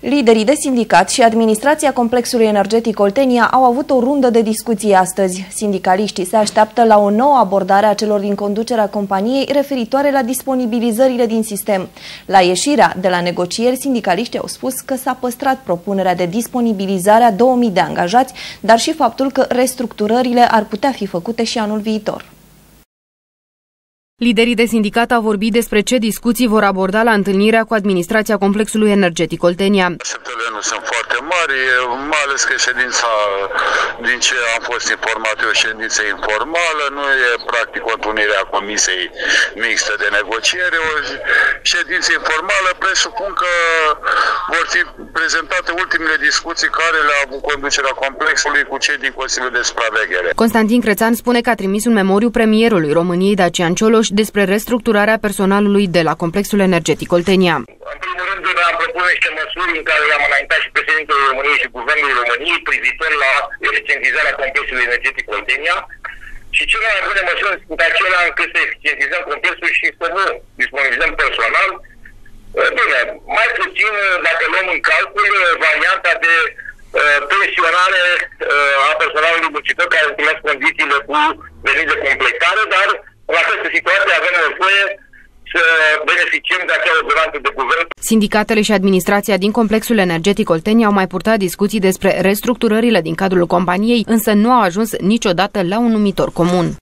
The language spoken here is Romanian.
Liderii de sindicat și administrația complexului energetic Oltenia au avut o rundă de discuții astăzi. Sindicaliștii se așteaptă la o nouă abordare a celor din conducerea companiei referitoare la disponibilizările din sistem. La ieșirea de la negocieri, sindicaliștii au spus că s-a păstrat propunerea de disponibilizare a 2000 de angajați, dar și faptul că restructurările ar putea fi făcute și anul viitor. Liderii de sindicat au vorbit despre ce discuții vor aborda la întâlnirea cu administrația complexului energetic Oltenia. Așteptările nu sunt foarte mari, mai ales că ședința, din ce am fost informat, e o ședință informală, nu e practic o întrunire a comisiei mixte de negociere, o ședință informală. Presupun că vor fi prezentate ultimele discuții care le-a avut conducerea complexului cu cei din Consiliul de Supraveghere. Constantin Crețan spune că a trimis un memoriu premierului României, Dacian Cioloș, despre restructurarea personalului de la complexul energetic Oltenia. În primul rând, am propus niște măsuri în care le-am înaintat și președintele României și Guvernului României privitor la eficientizarea complexului energetic Oltenia și cele mai bune măsuri sunt acelea încât să eficientizăm complexul și să nu disponibilizăm personal. Bine, mai puțin dacă luăm în calcul varianta de pensionare a personalului muncitor care întâlnesc condițiile cu venit de completare, dar în această situație avem nevoie să beneficiem de acea ordonanță de guvern. Sindicatele și administrația din complexul energetic Oltenia au mai purtat discuții despre restructurările din cadrul companiei, însă nu au ajuns niciodată la un numitor comun.